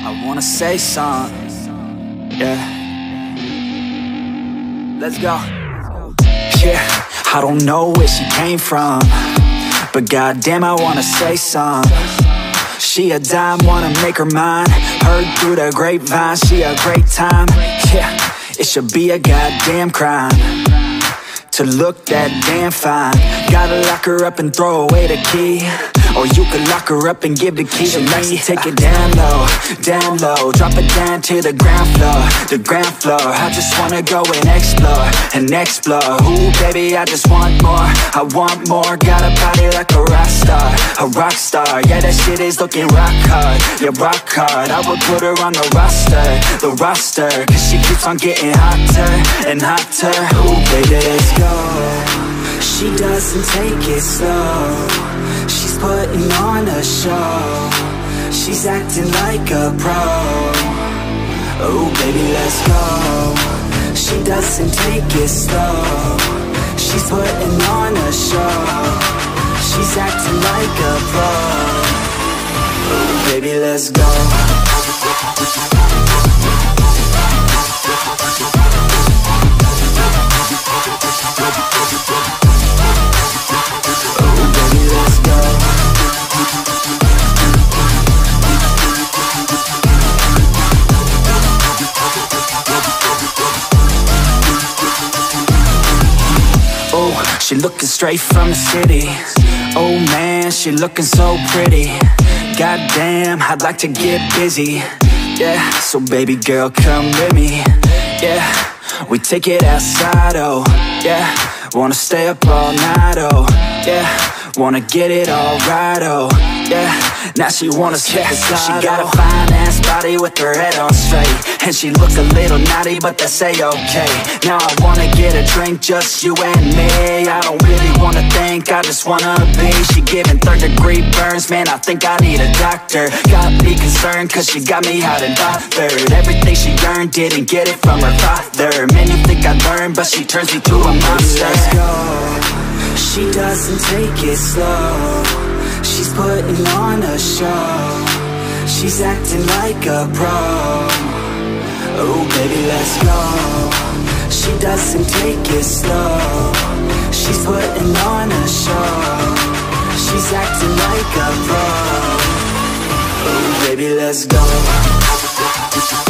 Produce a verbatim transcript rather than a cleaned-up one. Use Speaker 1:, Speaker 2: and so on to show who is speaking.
Speaker 1: I wanna say something, yeah. Let's go. Yeah, I don't know where she came from, but goddamn, I wanna say something. She a dime, wanna make her mine. Heard through the grapevine, she a great time. Yeah, it should be a goddamn crime to look that damn fine. Gotta lock her up and throw away the key, or you could lock her up and give the key to me. Take it down low, down low, drop it down to the ground floor, the ground floor. I just wanna go and explore, and explore. Ooh, baby, I just want more, I want more. Got a body like a rock star, a rock star. Yeah, that shit is looking rock hard, yeah, rock hard. I would put her on the roster, the roster, cause she keeps on getting hotter and hotter. Ooh, baby, let's go. She doesn't take it slow, she's putting on a show. She's acting like a pro. Oh baby, let's go. She doesn't take it slow, she's putting on a show. She's acting like a pro. Oh baby, let's go. She looking straight from the city. Oh man, she looking so pretty. Goddamn, I'd like to get busy. Yeah, so baby girl, come with me. Yeah, we take it outside, oh yeah. Wanna stay up all night, oh yeah. Wanna get it all right, oh yeah. Now she wanna skip yeah, the side, she got oh. a fine ass body with her head on straight, and she look a little naughty, but that's a-okay. Now I wanna get a drink, just you and me. I don't really wanna think, I just wanna be. She giving third degree burns, man, I think I need a doctor. Got me concerned, cause she got me hot and bothered. Everything she earned, didn't get it from her father. Man, you think I learned, but she turns me to a monster. Let's go. She doesn't take it slow, she's putting on a show. She's acting like a pro. Oh baby, let's go. She doesn't take it slow, she's putting on a show. She's acting like a pro. Oh baby, let's go.